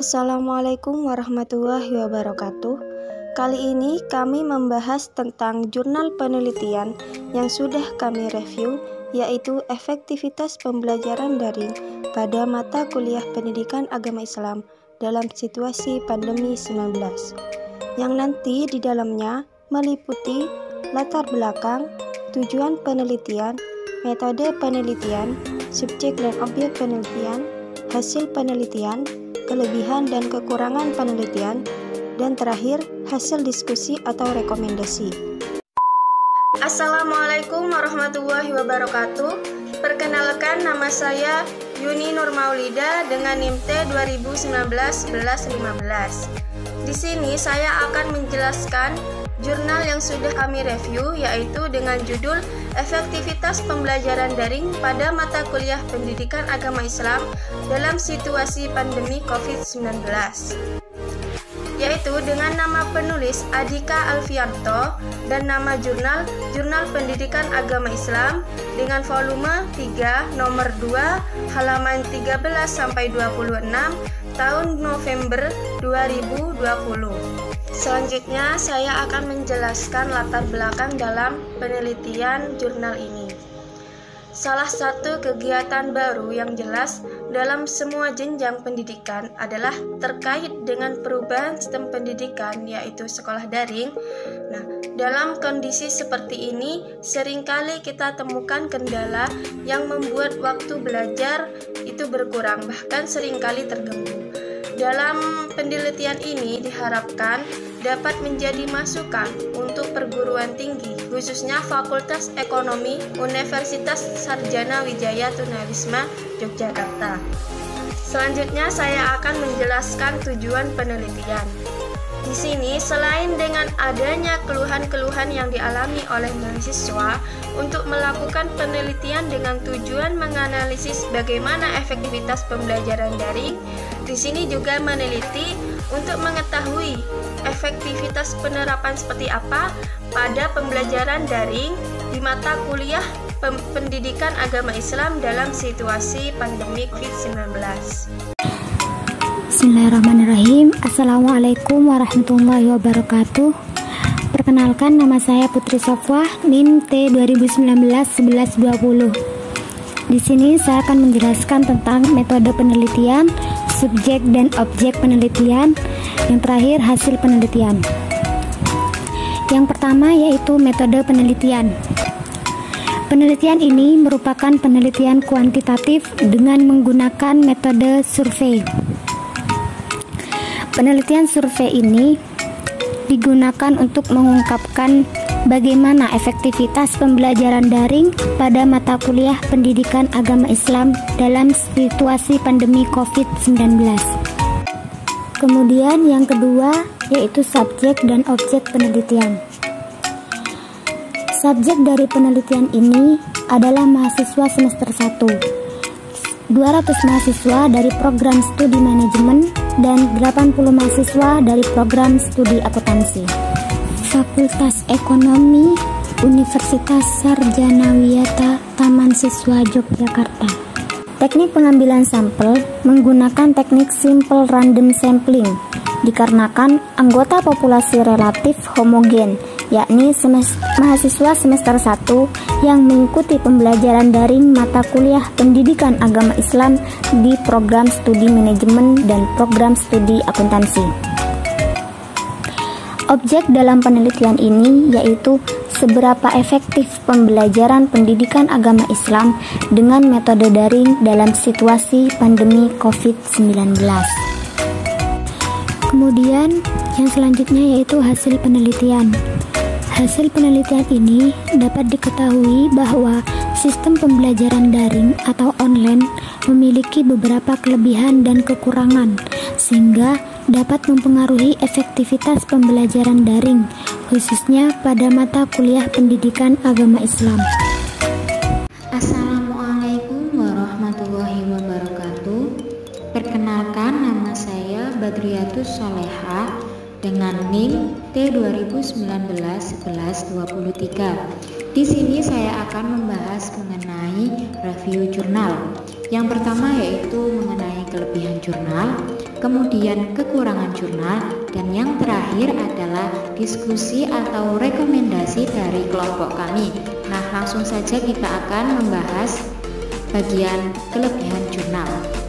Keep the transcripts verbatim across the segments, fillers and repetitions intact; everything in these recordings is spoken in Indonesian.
Assalamualaikum warahmatullahi wabarakatuh. Kali ini kami membahas tentang jurnal penelitian yang sudah kami review, yaitu efektivitas pembelajaran daring pada mata kuliah pendidikan agama Islam dalam situasi pandemi sembilan belas, yang nanti di dalamnya meliputi latar belakang, tujuan penelitian, metode penelitian, subjek dan objek penelitian, hasil penelitian, kelebihan dan kekurangan penelitian, dan terakhir hasil diskusi atau rekomendasi. Assalamualaikum warahmatullahi wabarakatuh. Perkenalkan, nama saya Yuni Nur Maulida dengan NIM T dua ribu sembilan belas sebelas lima belas. Di sini saya akan menjelaskan jurnal yang sudah kami review, yaitu dengan judul Efektivitas Pembelajaran Daring pada Mata Kuliah Pendidikan Agama Islam dalam Situasi Pandemi covid sembilan belas, yaitu dengan nama penulis Adika Alfianto dan nama jurnal Jurnal Pendidikan Agama Islam dengan volume tiga nomor dua halaman tiga belas sampai dua puluh enam tahun November dua ribu dua puluh. Selanjutnya saya akan menjelaskan latar belakang dalam penelitian jurnal ini. Salah satu kegiatan baru yang jelas dalam semua jenjang pendidikan adalah terkait dengan perubahan sistem pendidikan, yaitu sekolah daring. Nah, dalam kondisi seperti ini, seringkali kita temukan kendala yang membuat waktu belajar itu berkurang, bahkan seringkali terganggu. Dalam penelitian ini diharapkan dapat menjadi masukan untuk perguruan tinggi, khususnya Fakultas Ekonomi Universitas Sarjana Wijaya Tunawisma Yogyakarta. Selanjutnya saya akan menjelaskan tujuan penelitian. Di sini, selain dengan adanya keluhan-keluhan yang dialami oleh mahasiswa untuk melakukan penelitian dengan tujuan menganalisis bagaimana efektivitas pembelajaran daring, di sini juga meneliti untuk mengetahui efektivitas penerapan seperti apa pada pembelajaran daring di mata kuliah pendidikan agama Islam dalam situasi pandemi covid sembilan belas. Bismillahirrahmanirrahim. Assalamualaikum warahmatullahi wabarakatuh. Perkenalkan, nama saya Putri Sofwah, NIM T dua ribu sembilan belas sebelas dua puluh. Di sini saya akan menjelaskan tentang metode penelitian, subjek dan objek penelitian, yang terakhir hasil penelitian. Yang pertama yaitu metode penelitian. Penelitian ini merupakan penelitian kuantitatif dengan menggunakan metode survei. Penelitian survei ini digunakan untuk mengungkapkan bagaimana efektivitas pembelajaran daring pada mata kuliah pendidikan agama Islam dalam situasi pandemi covid sembilan belas. Kemudian yang kedua yaitu subjek dan objek penelitian. Subjek dari penelitian ini adalah mahasiswa semester satu. dua ratus mahasiswa dari program studi manajemen dan delapan puluh mahasiswa dari program studi akuntansi. Fakultas Ekonomi Universitas Sarjana Wijaya Taman Siswa Yogyakarta. Teknik pengambilan sampel menggunakan teknik simple random sampling dikarenakan anggota populasi relatif homogen, yakni semest- mahasiswa semester satu yang mengikuti pembelajaran daring mata kuliah pendidikan agama Islam di program studi manajemen dan program studi akuntansi. Objek dalam penelitian ini yaitu seberapa efektif pembelajaran pendidikan agama Islam dengan metode daring dalam situasi pandemi covid sembilan belas. Kemudian yang selanjutnya yaitu hasil penelitian. Hasil penelitian ini dapat diketahui bahwa sistem pembelajaran daring atau online memiliki beberapa kelebihan dan kekurangan, sehingga dapat mempengaruhi efektivitas pembelajaran daring, khususnya pada mata kuliah pendidikan agama Islam. Assalamualaikum warahmatullahi wabarakatuh. Perkenalkan, nama saya Badriatus Soleha dengan NIM T dua ribu sembilan belas sebelas dua puluh tiga. Di sini saya akan membahas mengenai review jurnal. Yang pertama yaitu mengenai kelebihan jurnal, kemudian kekurangan jurnal, dan yang terakhir adalah diskusi atau rekomendasi dari kelompok kami. Nah, langsung saja kita akan membahas bagian kelebihan jurnal.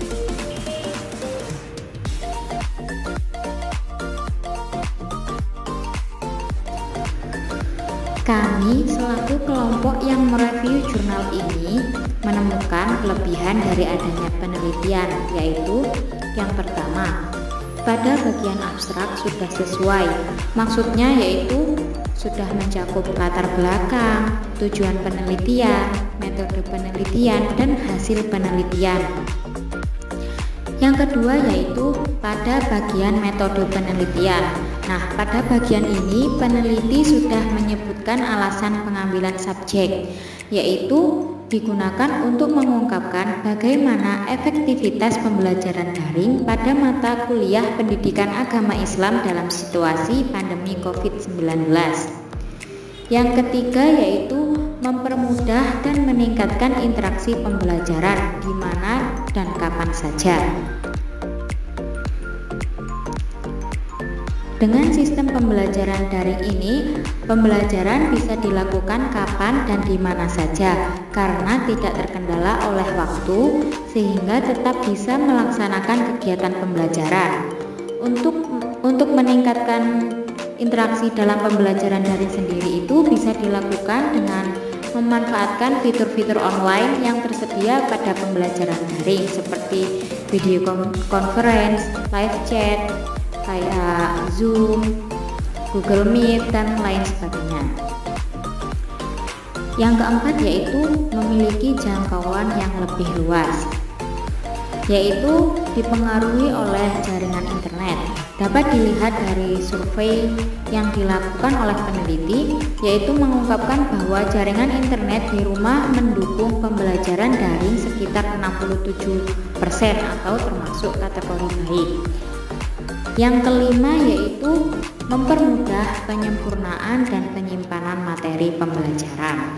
Kami selaku kelompok yang mereview jurnal ini menemukan kelebihan dari adanya penelitian, yaitu yang pertama, pada bagian abstrak sudah sesuai, maksudnya yaitu sudah mencakup latar belakang, tujuan penelitian, metode penelitian, dan hasil penelitian. Yang kedua yaitu pada bagian metode penelitian. Nah, pada bagian ini peneliti sudah menyebutkan alasan pengambilan subjek, yaitu digunakan untuk mengungkapkan bagaimana efektivitas pembelajaran daring pada mata kuliah pendidikan agama Islam dalam situasi pandemi covid sembilan belas. Yang ketiga yaitu mempermudah dan meningkatkan interaksi pembelajaran di mana dan kapan saja. Dengan sistem pembelajaran daring ini, pembelajaran bisa dilakukan kapan dan di mana saja karena tidak terkendala oleh waktu, sehingga tetap bisa melaksanakan kegiatan pembelajaran. Untuk untuk meningkatkan interaksi dalam pembelajaran daring sendiri itu bisa dilakukan dengan memanfaatkan fitur-fitur online yang tersedia pada pembelajaran daring seperti video conference, live chat, kayak Zoom, Google Meet, dan lain sebagainya. Yang keempat yaitu memiliki jangkauan yang lebih luas, yaitu dipengaruhi oleh jaringan internet. Dapat dilihat dari survei yang dilakukan oleh peneliti, yaitu mengungkapkan bahwa jaringan internet di rumah mendukung pembelajaran daring sekitar enam puluh tujuh persen atau termasuk kategori baik. Yang kelima yaitu mempermudah penyempurnaan dan penyimpanan materi pembelajaran.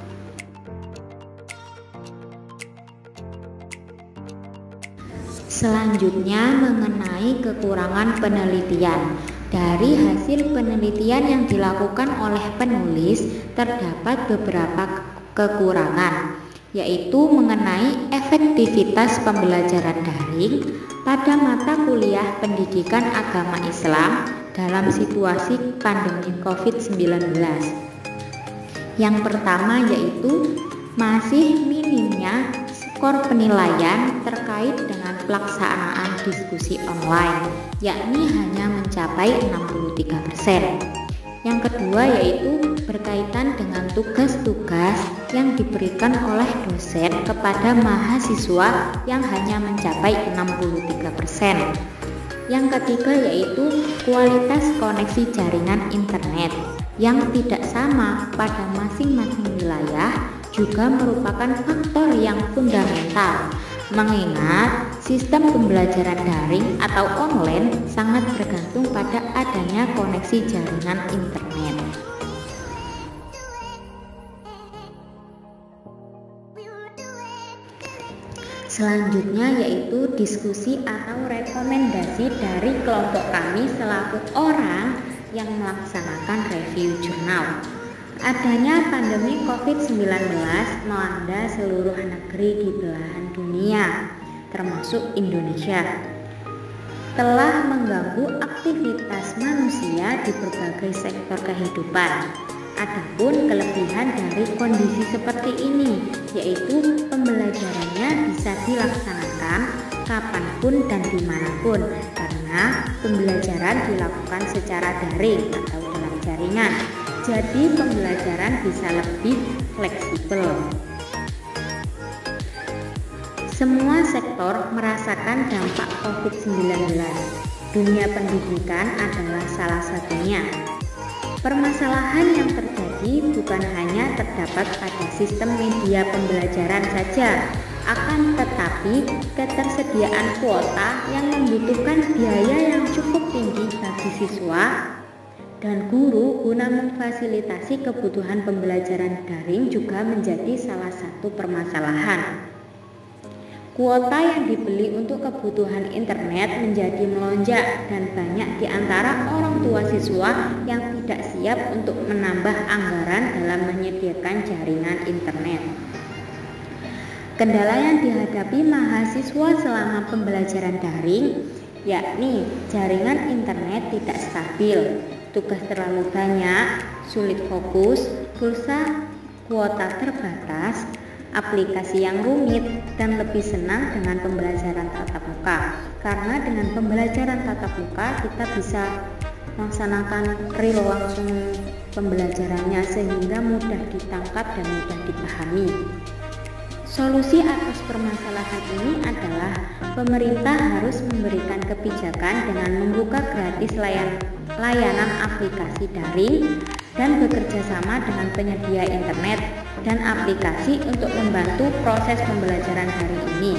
Selanjutnya mengenai kekurangan penelitian. Dari hasil penelitian yang dilakukan oleh penulis terdapat beberapa kekurangan, yaitu mengenai efektivitas pembelajaran daring pada mata kuliah pendidikan agama Islam dalam situasi pandemi covid sembilan belas. Yang pertama yaitu masih minimnya skor penilaian terkait dengan pelaksanaan diskusi online, yakni hanya mencapai enam puluh tiga persen. Yang kedua yaitu berkaitan dengan tugas-tugas yang diberikan oleh dosen kepada mahasiswa yang hanya mencapai enam puluh tiga persen. Yang ketiga yaitu kualitas koneksi jaringan internet yang tidak sama pada masing-masing wilayah juga merupakan faktor yang fundamental, mengingat sistem pembelajaran daring atau online sangat bergantung pada adanya koneksi jaringan internet. Selanjutnya yaitu diskusi atau rekomendasi dari kelompok kami selaku orang yang melaksanakan review jurnal. Adanya pandemi covid sembilan belas melanda seluruh negeri di belahan dunia, termasuk Indonesia, telah mengganggu aktivitas manusia di berbagai sektor kehidupan. Adapun kelebihan dari kondisi seperti ini, yaitu pembelajarannya bisa dilaksanakan kapanpun dan dimanapun, karena pembelajaran dilakukan secara daring atau dalam jaringan. Jadi pembelajaran bisa lebih fleksibel. Semua sektor merasakan dampak covid sembilan belas. Dunia pendidikan adalah salah satunya. Permasalahan yang terjadi bukan hanya terdapat pada sistem media pembelajaran saja, akan tetapi ketersediaan kuota yang membutuhkan biaya yang cukup tinggi bagi siswa dan guru guna memfasilitasi kebutuhan pembelajaran daring juga menjadi salah satu permasalahan. Kuota yang dibeli untuk kebutuhan internet menjadi melonjak dan banyak di antara orang tua siswa yang tidak siap untuk menambah anggaran dalam menyediakan jaringan internet. Kendala yang dihadapi mahasiswa selama pembelajaran daring yakni jaringan internet tidak stabil, tugas terlalu banyak, sulit fokus, pulsa kuota terbatas, aplikasi yang rumit, dan lebih senang dengan pembelajaran tatap muka. Karena dengan pembelajaran tatap muka kita bisa melaksanakan real langsung pembelajarannya sehingga mudah ditangkap dan mudah dipahami. Solusi atas permasalahan ini adalah pemerintah harus memberikan kebijakan dengan membuka gratis layan, layanan aplikasi daring dan bekerja sama dengan penyedia internet dan aplikasi untuk membantu proses pembelajaran daring ini.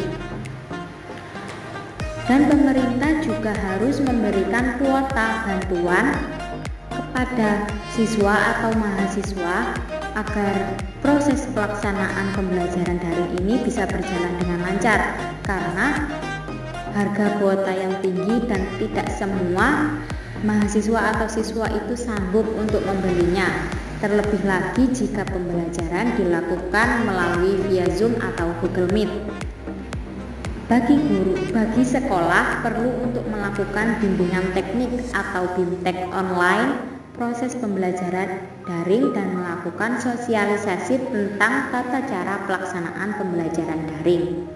Dan pemerintah juga harus memberikan kuota bantuan kepada siswa atau mahasiswa agar proses pelaksanaan pembelajaran daring ini bisa berjalan dengan lancar, karena harga kuota yang tinggi dan tidak semua mahasiswa atau siswa itu sanggup untuk membelinya. Terlebih lagi jika pembelajaran dilakukan melalui via Zoom atau Google Meet. Bagi guru, bagi sekolah perlu untuk melakukan bimbingan teknik atau BIMTEK online, proses pembelajaran daring, dan melakukan sosialisasi tentang tata cara pelaksanaan pembelajaran daring.